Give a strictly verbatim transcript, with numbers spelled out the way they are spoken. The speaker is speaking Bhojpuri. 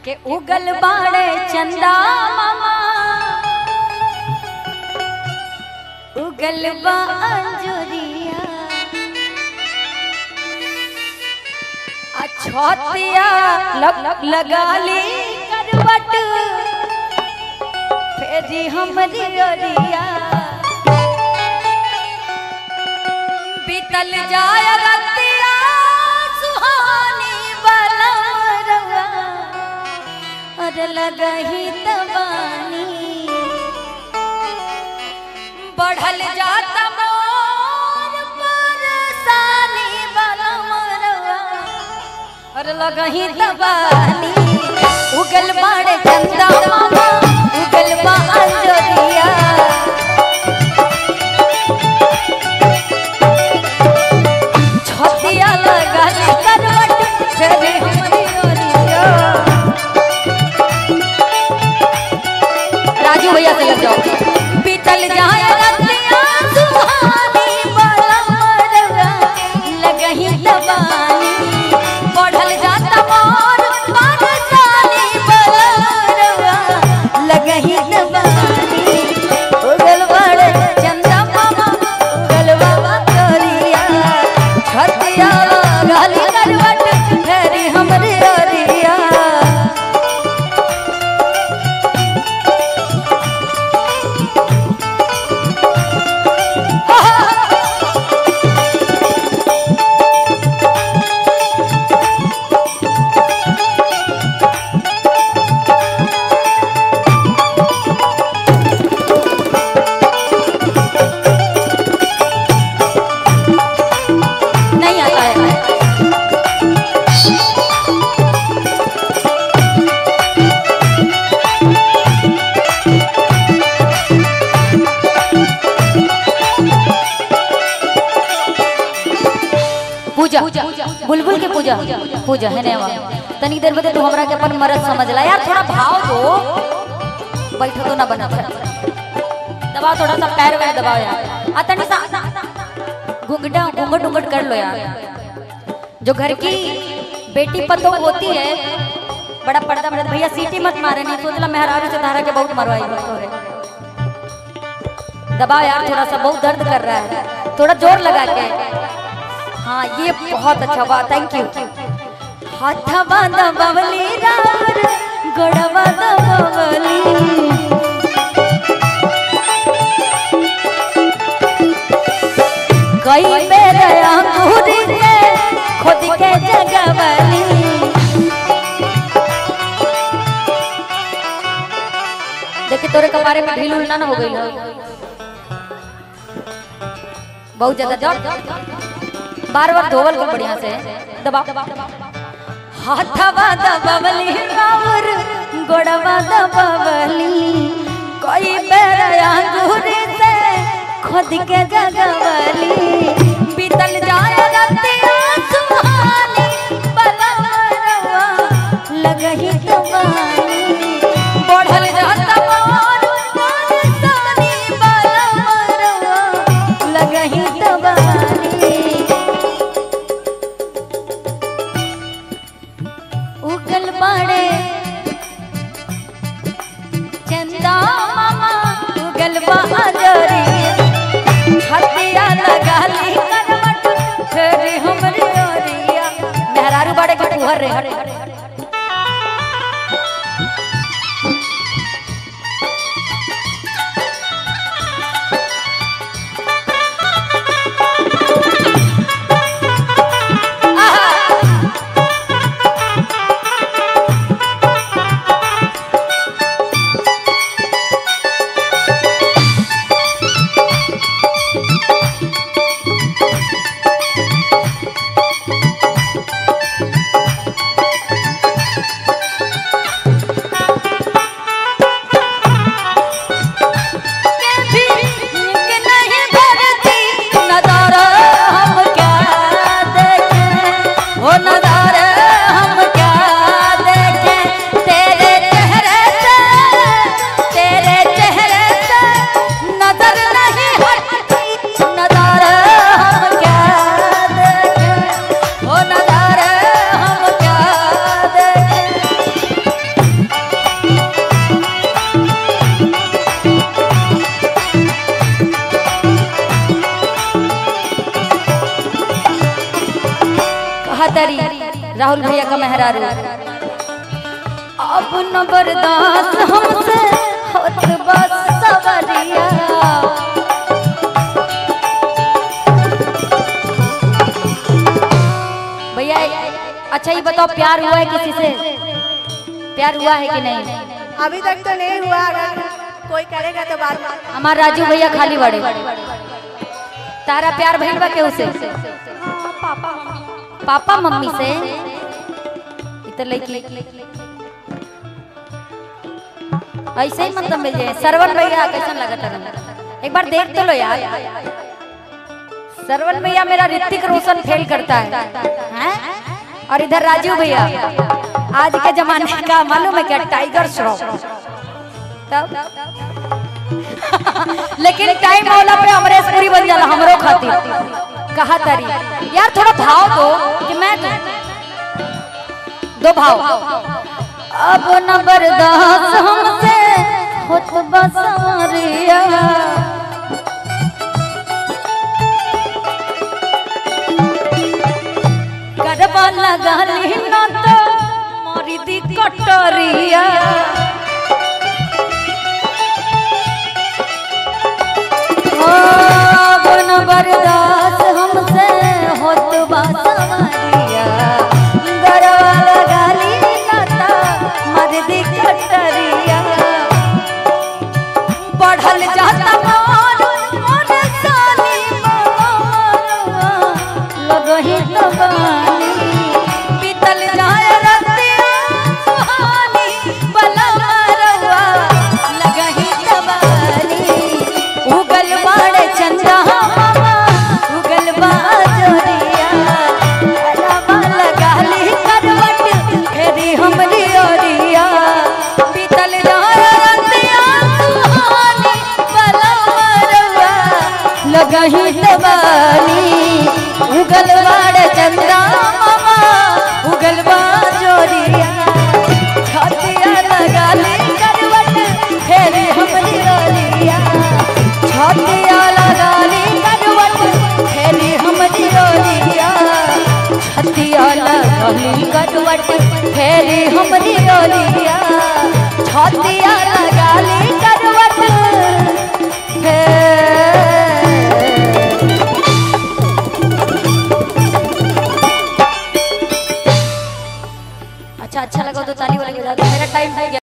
के उगल बाड़े चंदा मामा उगल बा अंजुरिया अछोतिया लग लगा ली करवट फेरी हमरी ओरिया बीतल जाय रतिया सुहानी बलमरवा और लगही तबानी बढ़ल जाता मोर परेशानी बलमरवा और लगही तबानी उगल बाड़े चंदा मामा उगल बा अंजोरिया छतिया लगल करवट फेरी हमरी ओरिया। राजू भैया से लग जाओ बीतल जाए रतिया सुहानी बलमरवा लगही तबानी बढ़ल जाता मोर परेशानी बलमरवा लगही तबानी उगल बाड़े चंदा मामा उगल बाबा तोरिया छतिया लगल करवट फेरी हमरी ओरिया। नहीं आता है पूजा बुलबुल के पूजा पूजा है ना तनी देर बदे तू हमरा के अपन मरद समझ ला यार थोड़ा भाव दो बैठो तो ना बना दबाओ थोड़ा सा पैर वैर दबाओ यार आ तनी सा घुंघटा घूंघट घूंघट कर लो यार। जो घर की बेटी पतो होती है बड़ा पर्दा मर्द भैया सीटी मत मारे नहीं सोचला मेहरारू से धारा के बहुत मरवाई हो दबाओ यार थोड़ा सा बहुत दर्द कर रहा है थोड़ा जोर लगा के। हाँ ये बहुत अच्छा हुआ थैंक यू। हाथवा दबवली रार गड़वा दबवली कई मेरे अंगूरी से खुद के जगवली देखिए तोरे कपारे में ढील उलना ना हो गई बहुत ज्यादा जोर बार बार धोवल को बढ़िया से दबा हाथवा दबवली और गोड़वा दबवली कोई मेरे अंगूरी से खुद के जगवली बीतल जाए रतिया सुहानी बलमरवा लगही तबानी बढ़ल जाता मोर परेशानी बलमरवा लगही तबानी उगल बाड़े चंदा मामा उगल बा अंजोरिया छतिया लगाली करवट फेरी हमरी ओरिया मेहरारू बाड़े के तुहर रे हरे मेहरारू। अब न बर्दाश्त हमसे होत बस सवरिया। भैया अच्छा ये बताओ, प्यार हुआ है किसी से? प्यार हुआ है कि नहीं? अभी तक तो नहीं हुआ, अगर कोई करेगा तो बाद में। हमारा राजू भैया खाली बड़े। तारा प्यार भइल बा केहू से? पापा पापा मम्मी से? इधर लड़की ऐसे ही मतलब मिल जाए। सरवन भैया कैसा लगा था? एक बार देख तो लो यार। सरवन भैया मेरा ऋतिक रोशन फेल करता है, हैं? और इधर राजू भैया आज के जमाने का मालूम है क्या, टाइगर श्रॉफ। तब लेकिन टाइम वाला पे अमरेश पुरी बन जाला हमरो खातिर। कहा तारी यार थोड़ा भाव दो कि मैं दो भाव। अब न बर्दाश्त हमसे होत बसारिया। गरबा लगा ली ना तो मोरी दी कटोरिया। अब न बर्दाश्त हमसे होत बसारिया। गरबा लगा ली ना तो मोरी दी कटोरिया। बढ़ल जाता मोर मोर साली बाबा लगही तबानी। बीतल जाए रतिया सुहानी बला मरवा लगही तबानी। उगल बाड़े चंदा मामा उगल बाजोरिया। गरबा लगा ली करवट फेरी हमरी ओरिया। बीतल जाए रतिया सुहानी बला मरवा लगही तबानी। उगल बाड़े चंदा मामा उगल बाजोरिया। छतिया लगा ली करवट फेरी हमरी ओरिया। छतिया लगा ली करवट फेरी हमरी ओरिया। छतिया लगा ली करवट फेरी हमरी ओरिया। छतिया लगा ली करवट फेरी। अच्छा अच्छा लगा तो ताली वाली बजा दो। मेरा टाइम हो गया।